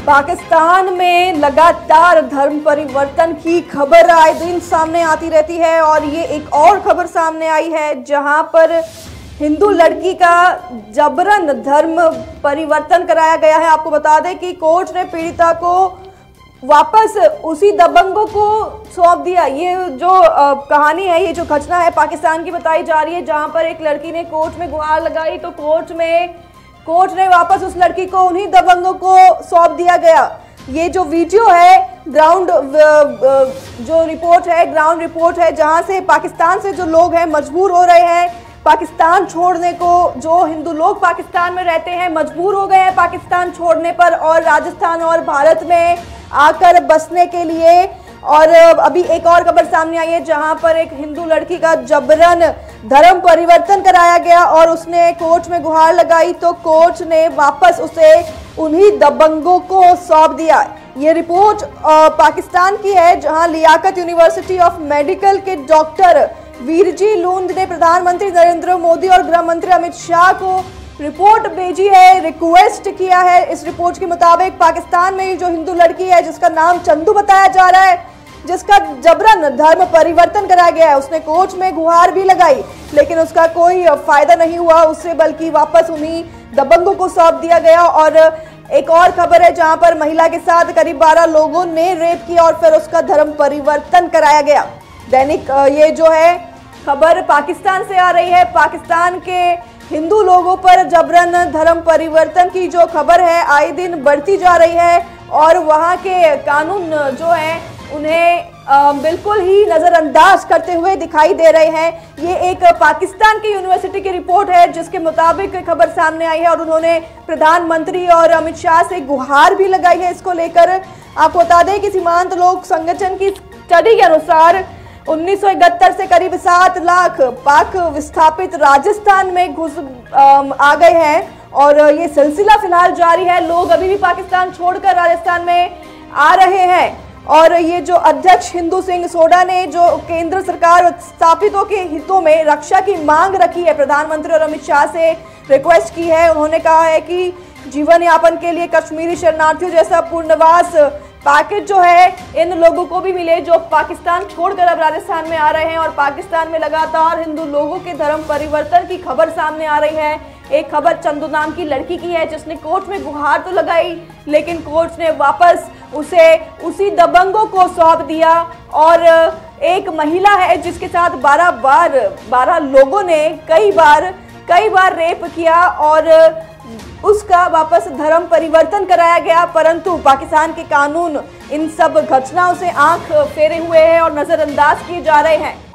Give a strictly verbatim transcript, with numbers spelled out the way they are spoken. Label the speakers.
Speaker 1: पाकिस्तान में लगातार धर्म परिवर्तन की खबर आए दिन सामने आती रहती है और ये एक और खबर सामने आई है जहां पर हिंदू लड़की का जबरन धर्म परिवर्तन कराया गया है। आपको बता दें कि कोर्ट ने पीड़िता को वापस उसी दबंगों को सौंप दिया। ये जो आ, कहानी है, ये जो घटना है पाकिस्तान की बताई जा रही है, जहां पर एक लड़की ने कोर्ट में गुहार लगाई तो कोर्ट में कोर्ट ने वापस उस लड़की को उन्हीं दबंगों को सौंप दिया गया। ये जो वीडियो है, ग्राउंड जो रिपोर्ट है ग्राउंड रिपोर्ट है जहां से पाकिस्तान से जो लोग हैं मजबूर हो रहे हैं पाकिस्तान छोड़ने को। जो हिंदू लोग पाकिस्तान में रहते हैं मजबूर हो गए हैं पाकिस्तान छोड़ने पर और राजस्थान और भारत में आकर बसने के लिए। और अभी एक और खबर सामने आई है जहां पर एक हिंदू लड़की का जबरन धर्म परिवर्तन कराया गया और उसने कोर्ट में गुहार लगाई तो कोर्ट ने वापस उसे उन्हीं दबंगों को सौंप दिया। ये रिपोर्ट पाकिस्तान की है जहां लियाकत यूनिवर्सिटी ऑफ मेडिकल के डॉक्टर वीरजी लूंद ने प्रधानमंत्री नरेंद्र मोदी और गृह मंत्री अमित शाह को रिपोर्ट भेजी है, रिक्वेस्ट किया है। इस रिपोर्ट के मुताबिक पाकिस्तान में जो हिंदू लड़की है जिसका नाम चंदू बताया जा रहा है, जिसका जबरन धर्म परिवर्तन कराया गया है, उसने कोर्ट में गुहार भी लगाई लेकिन उसका कोई फायदा नहीं हुआ उससे, बल्कि वापस उन्हीं दबंगों को सौंप दिया गया। और एक और खबर है जहां पर महिला के साथ करीब बारह लोगों ने रेप किया और फिर उसका धर्म परिवर्तन कराया गया। दैनिक ये जो है खबर पाकिस्तान से आ रही है। पाकिस्तान के हिंदू लोगों पर जबरन धर्म परिवर्तन की जो खबर है आए दिन बढ़ती जा रही है और वहां के कानून जो हैं उन्हें बिल्कुल ही नजरअंदाज करते हुए दिखाई दे रहे हैं। ये एक पाकिस्तान की यूनिवर्सिटी की रिपोर्ट है जिसके मुताबिक खबर सामने आई है और उन्होंने प्रधानमंत्री और अमित शाह से गुहार भी लगाई है इसको लेकर। आपको बता दें कि सीमांत लोक संगठन की स्टडी के अनुसार उन्नीस सौ इकहत्तर से करीब सात लाख पाक विस्थापित राजस्थान में घुस आ गए हैं और ये सिलसिला फिलहाल जारी है। लोग अभी भी पाकिस्तान छोड़कर राजस्थान में आ रहे हैं और ये जो अध्यक्ष हिंदू सिंह सोडा ने जो केंद्र सरकार और स्थापितों के हितों में रक्षा की मांग रखी है, प्रधानमंत्री और अमित शाह से रिक्वेस्ट की है। उन्होंने कहा है कि जीवन यापन के लिए कश्मीरी शरणार्थियों जैसा पुनर्वास पैकेज जो है इन लोगों को भी मिले जो पाकिस्तान छोड़कर अब राजस्थान में आ रहे हैं। और पाकिस्तान में लगातार हिंदू लोगों के धर्म परिवर्तन की खबर सामने आ रही है। एक खबर चंदू नाम की लड़की की है जिसने कोर्ट में गुहार तो लगाई लेकिन कोर्ट ने वापस उसे उसी दबंगों को सौंप दिया। और एक महिला है जिसके साथ बारह बार बारह लोगों ने कई बार कई बार रेप किया और उसका वापस धर्म परिवर्तन कराया गया, परंतु पाकिस्तान के कानून इन सब घटनाओं से आंख फेरे हुए हैं और नजरअंदाज किए जा रहे हैं।